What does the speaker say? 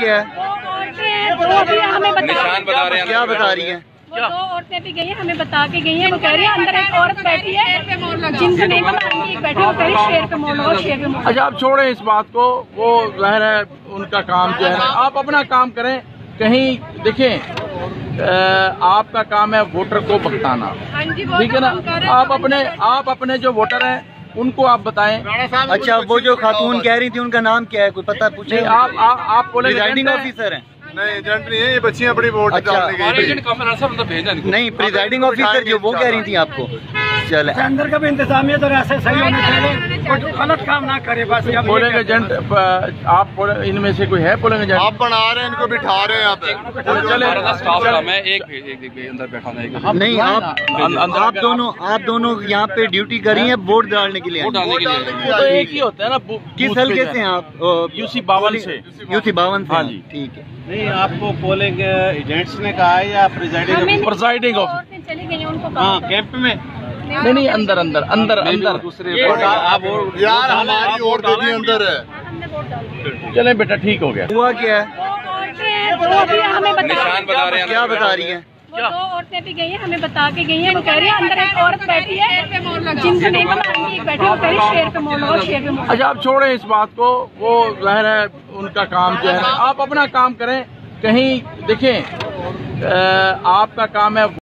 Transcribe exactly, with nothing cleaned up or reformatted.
क्या है? हमें निशान बता रहे हैं। क्या बता रही हैं? वो दो औरतें भी गई हैं, हमें बता के गई हैं। कह रही है अंदर एक औरत बैठी है जिनसे नहीं बनाएंगी, एक बैठी वो कह रही शेर पे मोड़ लो, शेर पे मोड़। अच्छा, आप छोड़ें इस बात को, वो जाहिर है उनका काम जो है, आप अपना काम करें। कहीं देखें, आपका काम है वोटर को भटकाना, ठीक है ना? आप अपने आप अपने जो वोटर हैं उनको आप बताएं। अच्छा, वो जो खातून कह रही थी उनका नाम क्या है, कोई पता पूछे? आप आप, आप प्रिजाइडिंग ऑफिसर हैं? नहीं, एजेंट नहीं है, ये बच्चियां अपनी वोट डालने गई। नहीं, प्रिजाइडिंग ऑफिसर जो वो कह रही थी आपको। चले, अंदर का भी इंतजामिया तो ऐसे सही होना चाहिए, कोई गलत काम ना करे। बस पोलिंग एजेंट आप इनमें से कोई है पोलिंग एजेंट? आप बना रहे हैं, इनको बिठा रहे हैं यहाँ पे। चले, मैं एक एक अंदर बैठा था। नहीं, आप आप दोनों आप दोनों यहाँ पे ड्यूटी करी है वोट डालने के लिए? वोट डालने के लिए तो एक ही होता है ना। किस हल्के से आप? यूसी बावन से। यूसी बावन से? हाँ जी, ठीक है। नहीं, आपको पोलिंग एजेंट्स ने कहा है या प्रिजाइडिंग प्रिजाइडिंग ऑफिसर चली गई उनको हाँ कैंप में? नहीं नहीं, अंदर अंदर अंदर अंदर दूसरे आप यार हमारी वोट दीदी अंदर है। चले बेटा, ठीक हो गया। हुआ क्या है? हमें निशान बता रहे हैं। क्या बता रही हैं? वो दो औरतें भी गई हैं, हमें बता के गई हैं। वो कह रही है अंदर एक औरत बैठी है जिनसे नहीं बनाएंगी, एक बैठी वो कह रही शेर पे मोड़ लो, शेर पे मोड़। अच्छा, आप छोड़ें इस बात को, वो जाहिर है उनका काम जो है, आप अपना काम करें। कहीं देखें, आपका काम है